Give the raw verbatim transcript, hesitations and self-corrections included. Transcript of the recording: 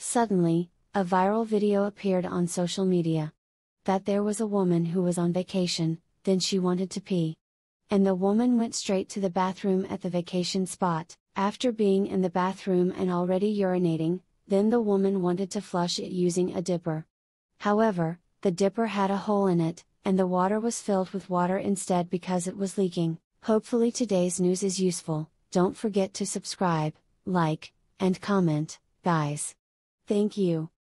Suddenly, a viral video appeared on social media. That there was a woman who was on vacation, then she wanted to pee. And the woman went straight to the bathroom at the vacation spot. After being in the bathroom and already urinating, then the woman wanted to flush it using a dipper. However, the dipper had a hole in it, and the water was filled with water instead because it was leaking. Hopefully today's news is useful. Don't forget to subscribe, like, and comment, guys. Thank you.